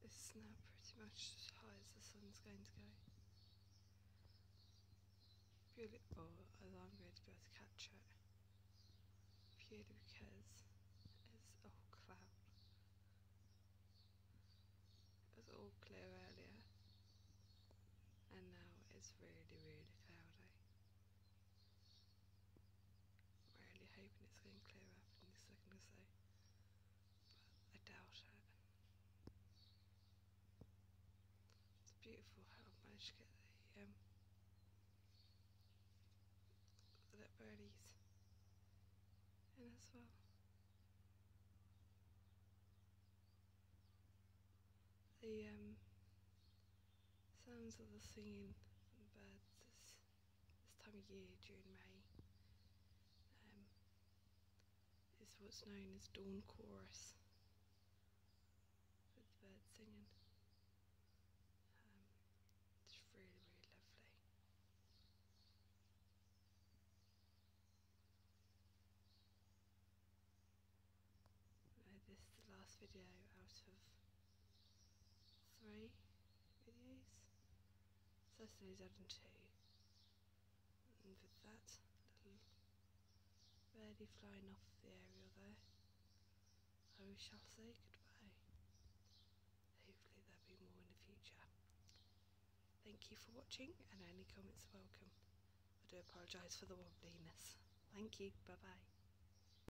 It's now pretty much as high as the sun's going to go. Purely, as I'm going to be able to catch it. Purely because it's all cloud. It was all clear earlier, and now it's really, really cloudy. I'm really hoping it's going to clear up in a second or so, but I doubt it. It's beautiful how I've managed to get the little birdies in as well. The sounds of the singing and the birds this time of year during May is what's known as dawn chorus, with the birds singing. It's really, really lovely. This is the last video out of 3 videos, so I've only done 2, and with that little birdie flying off the aerial there, I shall say goodbye. Hopefully there'll be more in the future. Thank you for watching, and any comments are welcome. I do apologise for the wobbliness. Thank you, bye bye.